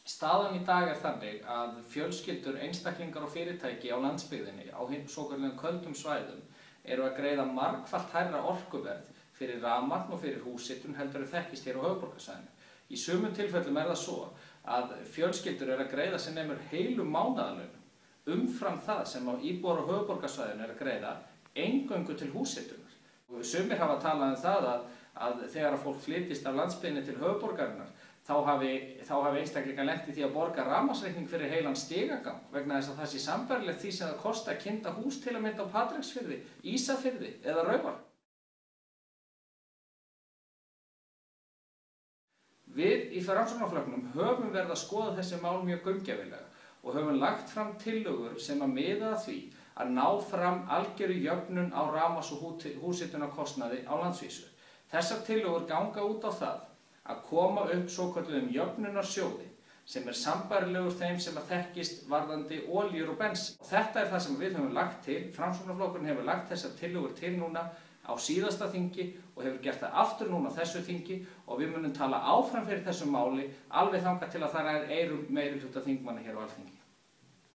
Staðan í dag þannig að fjölskyldur, einstaklingar og fyrirtæki á landsbyggðinni á svokölluðum köldum svæðum eru að greiða margfalt hærra orkuverð fyrir rafmagn og fyrir húshitun heldur en þekkist hér á höfuðborgarsvæðinu. Í sumum tilfellum það svo að fjölskyldur eru að greiða sem nemur heilum mánaðarlaunum umfram það sem íbúar á höfuðborgarsvæðinu eru að greiða eingöngu til húshitunar. Sumir hafa talað það að þegar að fólk flytjist af landsbyggðinni til höfuðborgarinnar þá hafi einstaklingar lent í því að borga rafmagnsreikning fyrir heilan stigagang vegna þess að það sé sambærilegt því sem það kosti að kynda hús til að mynda á Patreksfirði, Ísafirði eða Raufarhöfn. Við í Framsóknarflokknum höfum verið að skoða þessi mál mjög gaumgæfilega og höfum lagt fram tillögur sem að miða að því að ná fram algjöru jöfnun á rafmagns- og húshitunarkostnaði á landsvísu. Þessar tillögur ganga út á það að koma upp svokölluðum jöfnunarsjóði sem sambærilegur þeim sem að þekkist varðandi olíur og bensín. Og þetta það sem við höfum lagt til, Framsóknarflokkurinn hefur lagt þessar tillögur til núna á síðasta þingi og hefur gert það aftur núna á þessu þingi og við munum tala áfram fyrir þessu máli alveg þangað til að það eyrum meirihluta þingmanna hér á Alþingi.